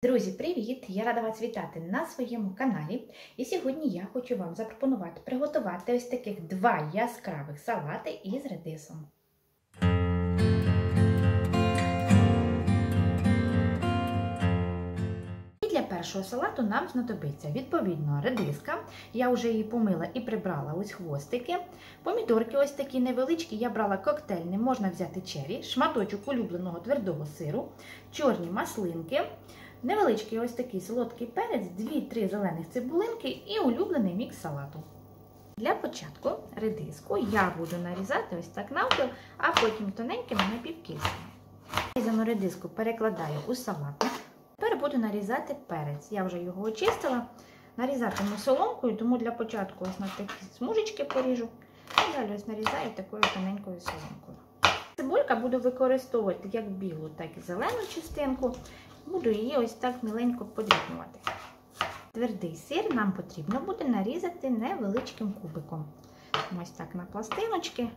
Друзі, привіт! Я рада вас вітати на своєму каналі. І сьогодні я хочу вам запропонувати приготувати ось таких два яскравих салати із редисом. І для першого салату нам знадобиться відповідно редиска. Я вже її помила і прибрала ось хвостики. Помідорки ось такі невеличкі, я брала коктейльні, можна взяти черрі, шматочок улюбленого твердого сиру, чорні маслинки. Невеличкий ось такий солодкий перець, 2-3 зелених цибулинки і улюблений мікс салату. Для початку редиску я буду нарізати ось так навпіл, а потім тоненькими напівкільцями. Нарізану редиску перекладаю у салатник. Тепер буду нарізати перець. Я вже його очистила. Нарізатиму соломкою, тому для початку ось на такі смужечки поріжу. І далі ось нарізаю такою тоненькою соломкою. Цибулька буду використовувати як білу, так і зелену частинку. Буду її ось так міленько подрібнювати. Твердий сир нам потрібно буде нарізати невеличким кубиком. Ось так на пластиночки.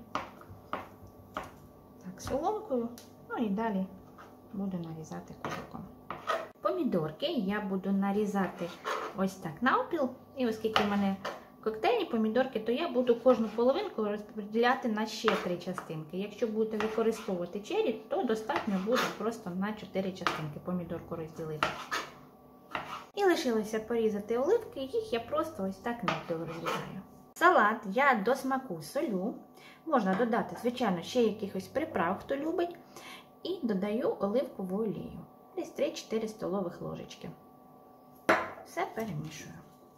Так, соломкою. Ну і далі буду нарізати кубиком. Помідорки я буду нарізати ось так навпіл. І оскільки в мене коктейльні помідорки, то я буду кожну половинку розподіляти на ще 3 частинки. Якщо будете використовувати черрі, то достатньо буде просто на 4 частинки помідорку розділити. І лишилося порізати оливки, їх я просто ось так навпіл розрізаю. Салат я до смаку солю. Можна додати, звичайно, ще якихось приправ, хто любить. І додаю оливкову олію. Десь 3-4 столових ложечки. Все перемішую.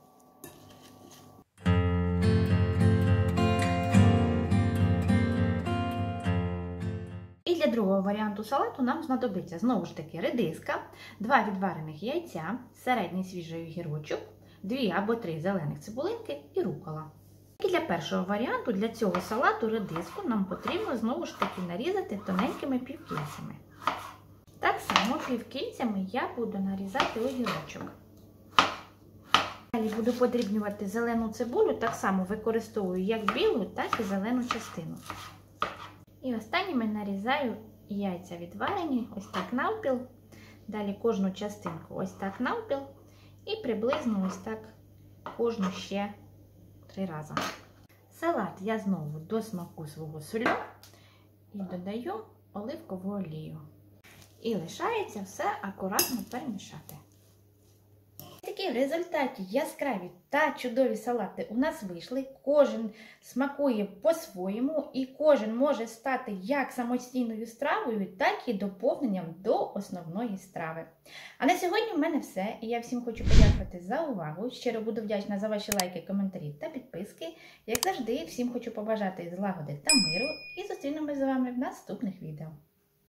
І для другого варіанту салату нам знадобиться знову ж таки редиска, 2 відварених яйця, середній свіжий огірочок, 2 або 3 зелених цибулинки і рукола. І для першого варіанту, для цього салату редиску нам потрібно знову ж таки нарізати тоненькими півкільцями. Так само півкільцями я буду нарізати огірочок. Далі буду подрібнювати зелену цибулю, так само використовую як білу, так і зелену частину. І останніми нарізаю яйця відварені, ось так навпіл. Далі кожну частинку ось так навпіл. І приблизно ось так кожну ще 3 рази. Салат я знову до смаку свого солю і додаю оливкову олію. І лишається все акуратно перемішати. Такі в результаті яскраві та чудові салати у нас вийшли. Кожен смакує по-своєму і кожен може стати як самостійною стравою, так і доповненням до основної страви. А на сьогодні в мене все. І я всім хочу подякувати за увагу. Щиро буду вдячна за ваші лайки, коментарі та підписки. Як завжди, всім хочу побажати злагоди та миру. І зустрінемось з вами в наступних відео.